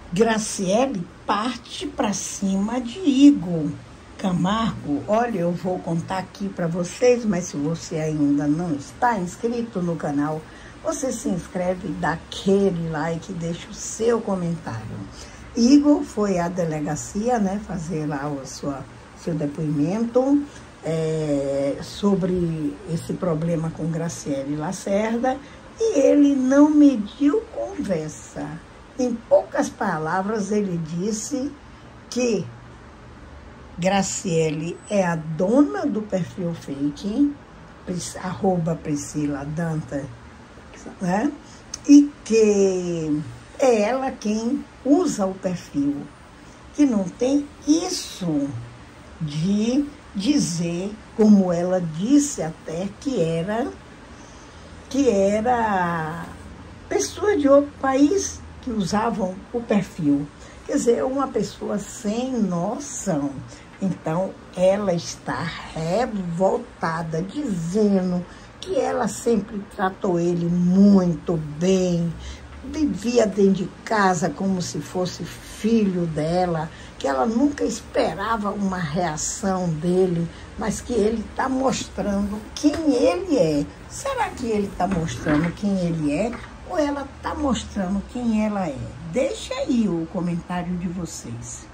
Graciele parte para cima de Igor Camargo. Olha, eu vou contar aqui para vocês, mas se você ainda não está inscrito no canal, você se inscreve, dá aquele like, deixa o seu comentário. Igor foi à delegacia, né, fazer lá o seu depoimento sobre esse problema com Graciele Lacerda, e ele não mediu conversa. Em poucas palavras, ele disse que Graciele é a dona do perfil fake, @PriscilaDantas, né? E que é ela quem usa o perfil, que não tem isso de dizer, como ela disse até, que era pessoa de outro país que usavam o perfil. Quer dizer, uma pessoa sem noção. Então, ela está revoltada, dizendo que ela sempre tratou ele muito bem, vivia dentro de casa como se fosse filho dela, que ela nunca esperava uma reação dele, mas que ele está mostrando quem ele é. Será que ele está mostrando quem ele é ou ela está mostrando quem ela é? Deixa aí o comentário de vocês.